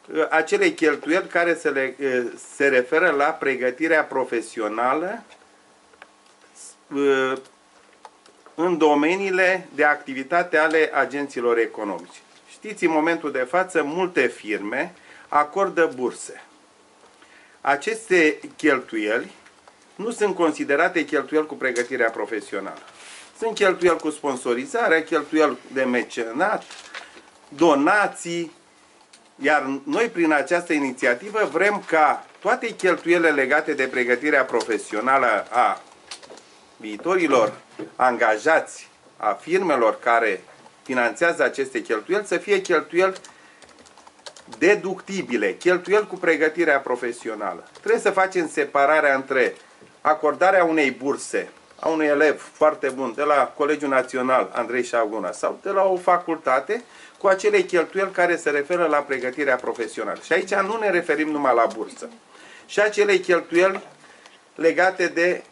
acele cheltuieli care se referă la pregătirea profesională în domeniile de activitate ale agenților economici. Știți, în momentul de față, multe firme acordă burse. Aceste cheltuieli nu sunt considerate cheltuieli cu pregătirea profesională. Sunt cheltuieli cu sponsorizare, cheltuieli de mecenat, donații, iar noi prin această inițiativă vrem ca toate cheltuielile legate de pregătirea profesională a viitorilor angajați, a firmelor care finanțează aceste cheltuieli, să fie cheltuieli deductibile, cheltuieli cu pregătirea profesională. Trebuie să facem separarea între acordarea unei burse a unui elev foarte bun de la Colegiul Național Andrei Șaguna sau de la o facultate cu acele cheltuieli care se referă la pregătirea profesională. Și aici nu ne referim numai la bursă. Și acele cheltuieli legate de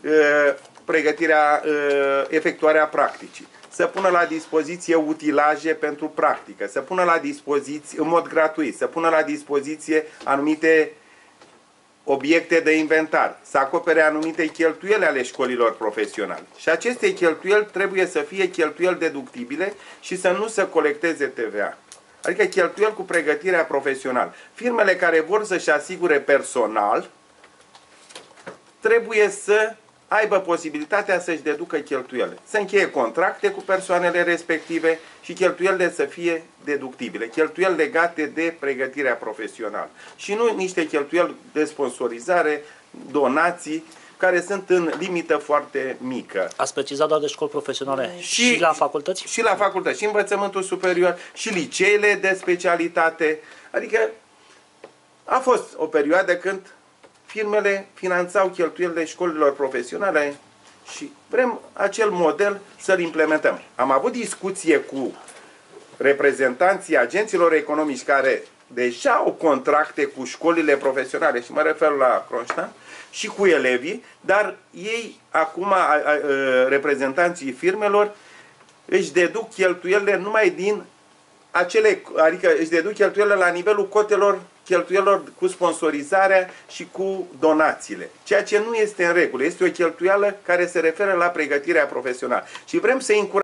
efectuarea practicii. Să pună la dispoziție utilaje pentru practică, să pună la dispoziție, în mod gratuit, să pună la dispoziție anumite obiecte de inventar, să acopere anumite cheltuieli ale școlilor profesionale. Și aceste cheltuieli trebuie să fie cheltuieli deductibile și să nu se colecteze TVA. Adică cheltuieli cu pregătirea profesională. Firmele care vor să-și asigure personal trebuie să aibă posibilitatea să-și deducă cheltuielile. Să încheie contracte cu persoanele respective și cheltuielile să fie deductibile. Cheltuieli legate de pregătirea profesională. Și nu niște cheltuieli de sponsorizare, donații, care sunt în limită foarte mică. Ați precizat doar de școli profesionale și la facultăți? Și la facultăți, și învățământul superior, și liceele de specialitate. Adică a fost o perioadă când firmele finanțau cheltuielile școlilor profesionale și vrem acel model să-l implementăm. Am avut discuție cu reprezentanții agenților economici care deja au contracte cu școlile profesionale, și mă refer la Kronstein, și cu elevii, dar ei, acum, reprezentanții firmelor, își deduc cheltuielile numai din acele, adică își deduc cheltuielile la nivelul cotelor cheltuielor cu sponsorizarea și cu donațiile. Ceea ce nu este în regulă. Este o cheltuială care se referă la pregătirea profesională. Și vrem să încurajăm